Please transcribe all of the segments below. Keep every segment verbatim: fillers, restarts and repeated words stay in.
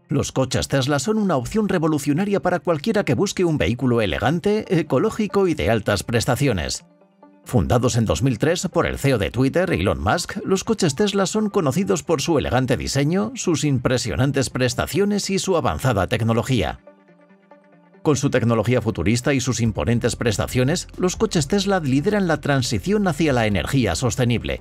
Los coches Tesla son una opción revolucionaria para cualquiera que busque un vehículo elegante, ecológico y de altas prestaciones. Fundados en dos mil tres por el C E O de Twitter, Elon Musk, los coches Tesla son conocidos por su elegante diseño, sus impresionantes prestaciones y su avanzada tecnología. Con su tecnología futurista y sus imponentes prestaciones, los coches Tesla lideran la transición hacia la energía sostenible.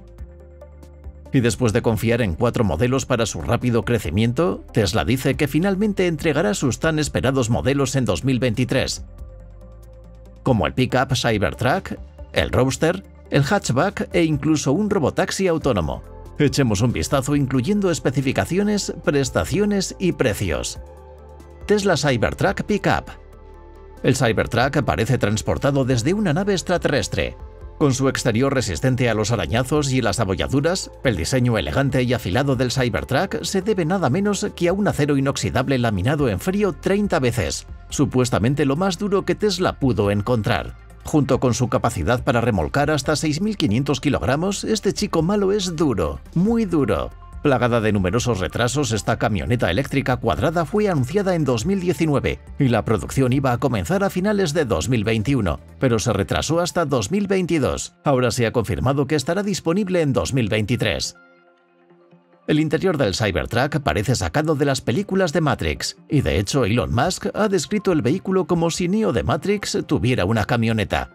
Y después de confiar en cuatro modelos para su rápido crecimiento, Tesla dice que finalmente entregará sus tan esperados modelos en dos mil veintitrés, como el pickup Cybertruck, el Roadster, el hatchback e incluso un robotaxi autónomo. Echemos un vistazo incluyendo especificaciones, prestaciones y precios. Tesla Cybertruck Pickup. El Cybertruck parece transportado desde una nave extraterrestre. Con su exterior resistente a los arañazos y las abolladuras, el diseño elegante y afilado del Cybertruck se debe nada menos que a un acero inoxidable laminado en frío treinta veces, supuestamente lo más duro que Tesla pudo encontrar. Junto con su capacidad para remolcar hasta seis mil quinientos kilogramos, este chico malo es duro, muy duro. Plagada de numerosos retrasos, esta camioneta eléctrica cuadrada fue anunciada en dos mil diecinueve y la producción iba a comenzar a finales de dos mil veintiuno, pero se retrasó hasta dos mil veintidós. Ahora se ha confirmado que estará disponible en dos mil veintitrés. El interior del Cybertruck parece sacado de las películas de Matrix, y de hecho Elon Musk ha descrito el vehículo como si Neo de Matrix tuviera una camioneta.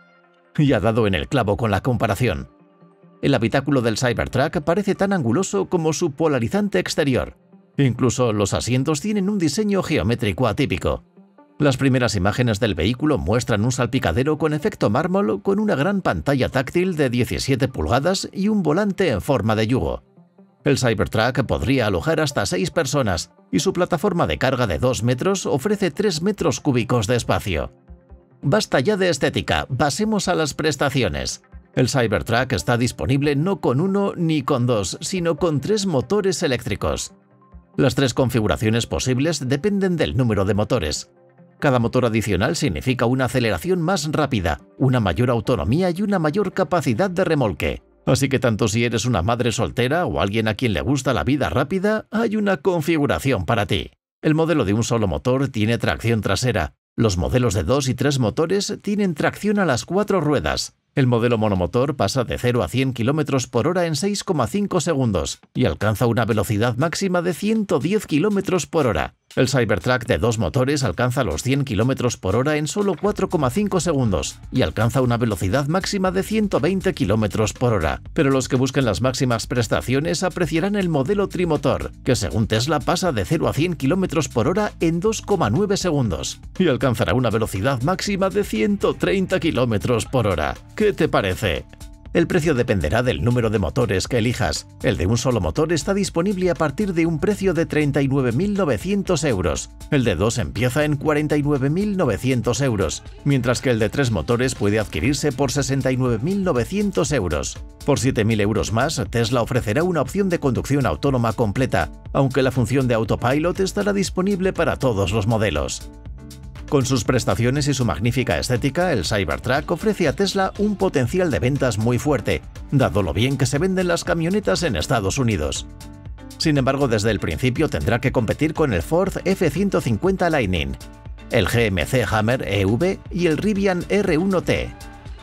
Y ha dado en el clavo con la comparación. El habitáculo del Cybertruck parece tan anguloso como su polarizante exterior. Incluso los asientos tienen un diseño geométrico atípico. Las primeras imágenes del vehículo muestran un salpicadero con efecto mármol con una gran pantalla táctil de diecisiete pulgadas y un volante en forma de yugo. El Cybertruck podría alojar hasta seis personas y su plataforma de carga de dos metros ofrece tres metros cúbicos de espacio. Basta ya de estética, pasemos a las prestaciones. El Cybertruck está disponible no con uno ni con dos, sino con tres motores eléctricos. Las tres configuraciones posibles dependen del número de motores. Cada motor adicional significa una aceleración más rápida, una mayor autonomía y una mayor capacidad de remolque. Así que tanto si eres una madre soltera o alguien a quien le gusta la vida rápida, hay una configuración para ti. El modelo de un solo motor tiene tracción trasera. Los modelos de dos y tres motores tienen tracción a las cuatro ruedas. El modelo monomotor pasa de cero a cien kilómetros por hora en seis coma cinco segundos y alcanza una velocidad máxima de ciento diez kilómetros por hora. El Cybertruck de dos motores alcanza los cien kilómetros por hora en solo cuatro coma cinco segundos y alcanza una velocidad máxima de ciento veinte kilómetros por hora. Pero los que busquen las máximas prestaciones apreciarán el modelo trimotor, que según Tesla pasa de cero a cien kilómetros por hora en dos coma nueve segundos y alcanzará una velocidad máxima de ciento treinta kilómetros por hora. ¿Qué te parece? El precio dependerá del número de motores que elijas. El de un solo motor está disponible a partir de un precio de treinta y nueve mil novecientos euros. El de dos empieza en cuarenta y nueve mil novecientos euros, mientras que el de tres motores puede adquirirse por sesenta y nueve mil novecientos euros. Por siete mil euros más, Tesla ofrecerá una opción de conducción autónoma completa, aunque la función de autopilot estará disponible para todos los modelos. Con sus prestaciones y su magnífica estética, el Cybertruck ofrece a Tesla un potencial de ventas muy fuerte, dado lo bien que se venden las camionetas en Estados Unidos. Sin embargo, desde el principio tendrá que competir con el Ford F ciento cincuenta Lightning, el G M C Hammer E V y el Rivian R uno T.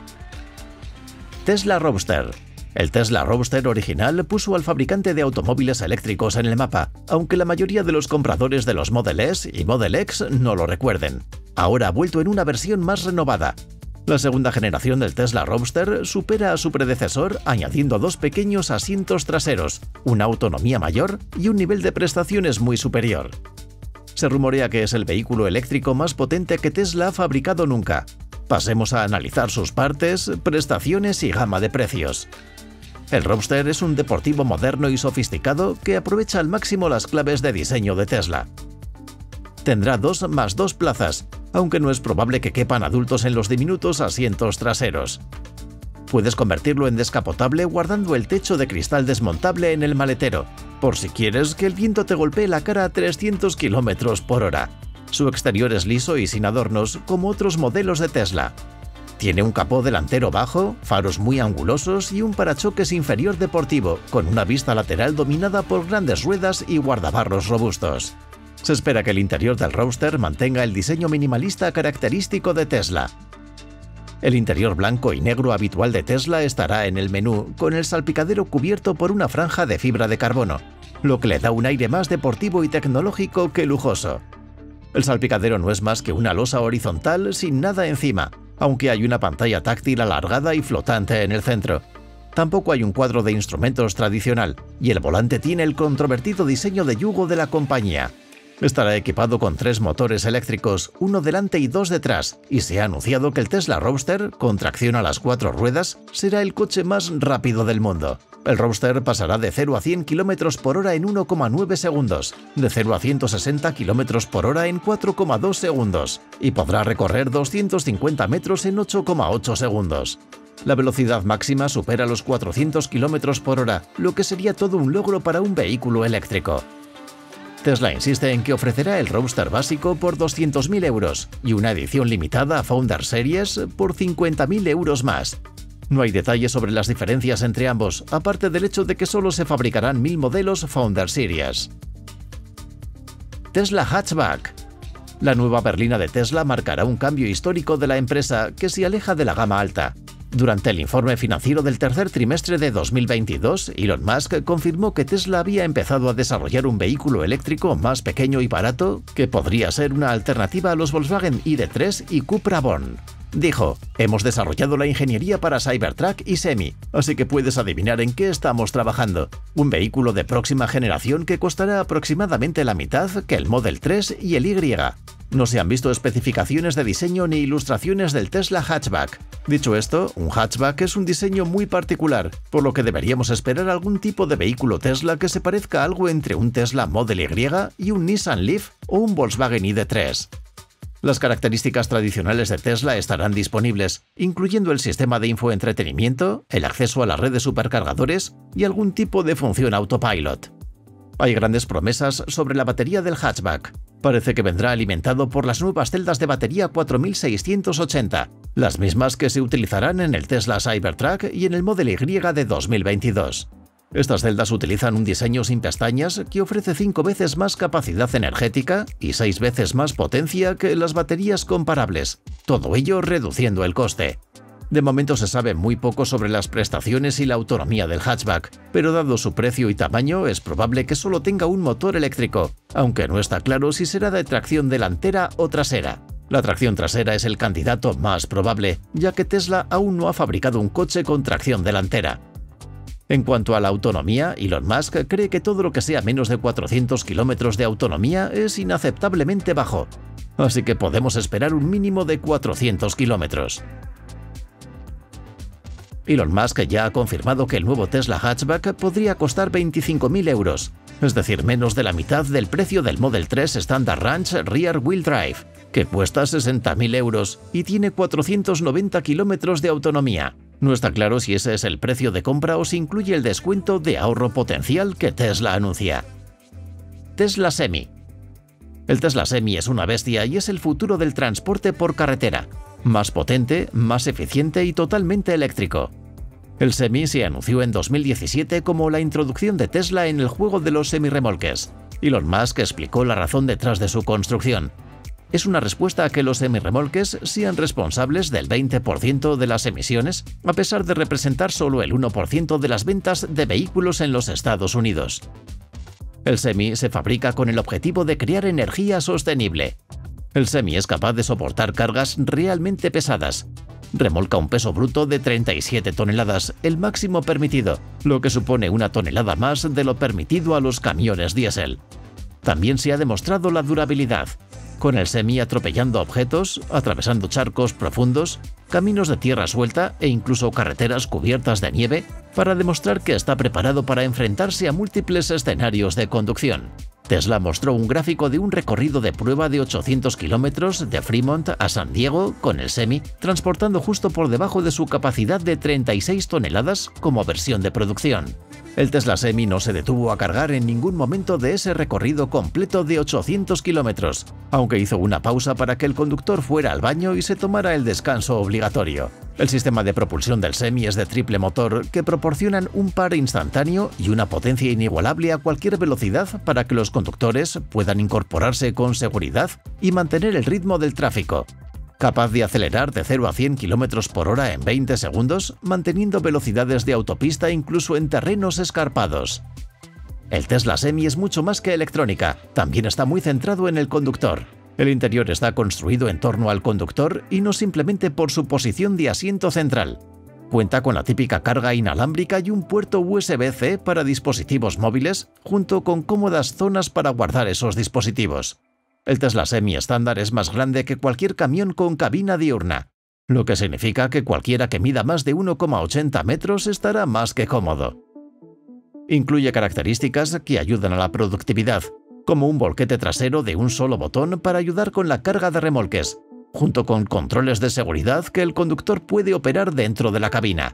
Tesla Roadster. El Tesla Roadster original puso al fabricante de automóviles eléctricos en el mapa, aunque la mayoría de los compradores de los Model S y Model X no lo recuerden. Ahora ha vuelto en una versión más renovada. La segunda generación del Tesla Roadster supera a su predecesor añadiendo dos pequeños asientos traseros, una autonomía mayor y un nivel de prestaciones muy superior. Se rumorea que es el vehículo eléctrico más potente que Tesla ha fabricado nunca. Pasemos a analizar sus partes, prestaciones y gama de precios. El Roadster es un deportivo moderno y sofisticado que aprovecha al máximo las claves de diseño de Tesla. Tendrá dos más dos plazas, aunque no es probable que quepan adultos en los diminutos asientos traseros. Puedes convertirlo en descapotable guardando el techo de cristal desmontable en el maletero, por si quieres que el viento te golpee la cara a trescientos kilómetros por hora. Su exterior es liso y sin adornos, como otros modelos de Tesla. Tiene un capó delantero bajo, faros muy angulosos y un parachoques inferior deportivo, con una vista lateral dominada por grandes ruedas y guardabarros robustos. Se espera que el interior del Roadster mantenga el diseño minimalista característico de Tesla. El interior blanco y negro habitual de Tesla estará en el menú, con el salpicadero cubierto por una franja de fibra de carbono, lo que le da un aire más deportivo y tecnológico que lujoso. El salpicadero no es más que una losa horizontal sin nada encima, aunque hay una pantalla táctil alargada y flotante en el centro. Tampoco hay un cuadro de instrumentos tradicional, y el volante tiene el controvertido diseño de yugo de la compañía. Estará equipado con tres motores eléctricos, uno delante y dos detrás, y se ha anunciado que el Tesla Roadster, con tracción a las cuatro ruedas, será el coche más rápido del mundo. El Roadster pasará de cero a cien kilómetros por hora en uno coma nueve segundos, de cero a ciento sesenta kilómetros por hora en cuatro coma dos segundos, y podrá recorrer doscientos cincuenta metros en ocho coma ocho segundos. La velocidad máxima supera los cuatrocientos kilómetros por hora, lo que sería todo un logro para un vehículo eléctrico. Tesla insiste en que ofrecerá el Roadster básico por doscientos mil euros y una edición limitada a Founder Series por cincuenta mil euros más. No hay detalles sobre las diferencias entre ambos, aparte del hecho de que solo se fabricarán mil modelos Founder Series. Tesla Hatchback. La nueva berlina de Tesla marcará un cambio histórico de la empresa que se aleja de la gama alta. Durante el informe financiero del tercer trimestre de dos mil veintidós, Elon Musk confirmó que Tesla había empezado a desarrollar un vehículo eléctrico más pequeño y barato que podría ser una alternativa a los Volkswagen I D tres y Cupra Born. Dijo: «Hemos desarrollado la ingeniería para Cybertruck y Semi, así que puedes adivinar en qué estamos trabajando. Un vehículo de próxima generación que costará aproximadamente la mitad que el Model tres y el Y. No se han visto especificaciones de diseño ni ilustraciones del Tesla Hatchback. Dicho esto, un hatchback es un diseño muy particular, por lo que deberíamos esperar algún tipo de vehículo Tesla que se parezca a algo entre un Tesla Model Y y un Nissan Leaf o un Volkswagen I D tres. Las características tradicionales de Tesla estarán disponibles, incluyendo el sistema de infoentretenimiento, el acceso a la red de supercargadores y algún tipo de función autopilot. Hay grandes promesas sobre la batería del hatchback. Parece que vendrá alimentado por las nuevas celdas de batería cuatro mil seiscientos ochenta, las mismas que se utilizarán en el Tesla Cybertruck y en el Model Y de dos mil veintidós. Estas celdas utilizan un diseño sin pestañas que ofrece cinco veces más capacidad energética y seis veces más potencia que las baterías comparables, todo ello reduciendo el coste. De momento se sabe muy poco sobre las prestaciones y la autonomía del hatchback, pero dado su precio y tamaño es probable que solo tenga un motor eléctrico, aunque no está claro si será de tracción delantera o trasera. La tracción trasera es el candidato más probable, ya que Tesla aún no ha fabricado un coche con tracción delantera. En cuanto a la autonomía, Elon Musk cree que todo lo que sea menos de cuatrocientos kilómetros de autonomía es inaceptablemente bajo, así que podemos esperar un mínimo de cuatrocientos kilómetros. Elon Musk ya ha confirmado que el nuevo Tesla Hatchback podría costar veinticinco mil euros, es decir, menos de la mitad del precio del Model tres Standard Range Rear Wheel Drive, que cuesta sesenta mil euros y tiene cuatrocientos noventa kilómetros de autonomía. No está claro si ese es el precio de compra o si incluye el descuento de ahorro potencial que Tesla anuncia. Tesla Semi. El Tesla Semi es una bestia y es el futuro del transporte por carretera. Más potente, más eficiente y totalmente eléctrico. El Semi se anunció en dos mil diecisiete como la introducción de Tesla en el juego de los semirremolques. Elon Musk explicó la razón detrás de su construcción. Es una respuesta a que los semirremolques sean responsables del veinte por ciento de las emisiones, a pesar de representar solo el uno por ciento de las ventas de vehículos en los Estados Unidos. El Semi se fabrica con el objetivo de crear energía sostenible. El Semi es capaz de soportar cargas realmente pesadas. Remolca un peso bruto de treinta y siete toneladas, el máximo permitido, lo que supone una tonelada más de lo permitido a los camiones diésel. También se ha demostrado la durabilidad, con el Semi atropellando objetos, atravesando charcos profundos, caminos de tierra suelta e incluso carreteras cubiertas de nieve, para demostrar que está preparado para enfrentarse a múltiples escenarios de conducción. Tesla mostró un gráfico de un recorrido de prueba de ochocientos kilómetros de Fremont a San Diego con el Semi, transportando justo por debajo de su capacidad de treinta y seis toneladas como versión de producción. El Tesla Semi no se detuvo a cargar en ningún momento de ese recorrido completo de ochocientos kilómetros, aunque hizo una pausa para que el conductor fuera al baño y se tomara el descanso obligatorio. El sistema de propulsión del Semi es de triple motor que proporcionan un par instantáneo y una potencia inigualable a cualquier velocidad para que los conductores puedan incorporarse con seguridad y mantener el ritmo del tráfico. Capaz de acelerar de cero a cien kilómetros por hora en veinte segundos, manteniendo velocidades de autopista incluso en terrenos escarpados. El Tesla Semi es mucho más que electrónica, también está muy centrado en el conductor. El interior está construido en torno al conductor y no simplemente por su posición de asiento central. Cuenta con la típica carga inalámbrica y un puerto U S B C para dispositivos móviles, junto con cómodas zonas para guardar esos dispositivos. El Tesla Semi estándar es más grande que cualquier camión con cabina diurna, lo que significa que cualquiera que mida más de uno coma ochenta metros estará más que cómodo. Incluye características que ayudan a la productividad, como un volquete trasero de un solo botón para ayudar con la carga de remolques, junto con controles de seguridad que el conductor puede operar dentro de la cabina.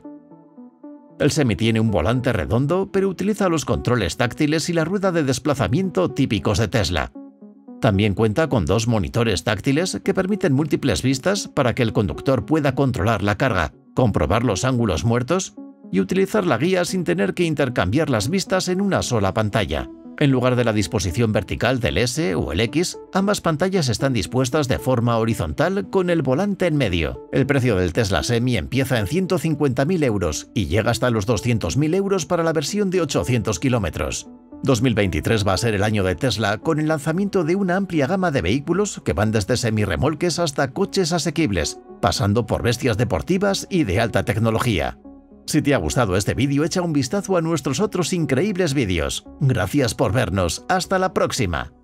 El Semi tiene un volante redondo, pero utiliza los controles táctiles y la rueda de desplazamiento típicos de Tesla. También cuenta con dos monitores táctiles que permiten múltiples vistas para que el conductor pueda controlar la carga, comprobar los ángulos muertos y utilizar la guía sin tener que intercambiar las vistas en una sola pantalla. En lugar de la disposición vertical del S o el X, ambas pantallas están dispuestas de forma horizontal con el volante en medio. El precio del Tesla Semi empieza en ciento cincuenta mil euros y llega hasta los doscientos mil euros para la versión de ochocientos kilómetros. dos mil veintitrés va a ser el año de Tesla con el lanzamiento de una amplia gama de vehículos que van desde semirremolques hasta coches asequibles, pasando por bestias deportivas y de alta tecnología. Si te ha gustado este vídeo, echa un vistazo a nuestros otros increíbles vídeos. Gracias por vernos. ¡Hasta la próxima!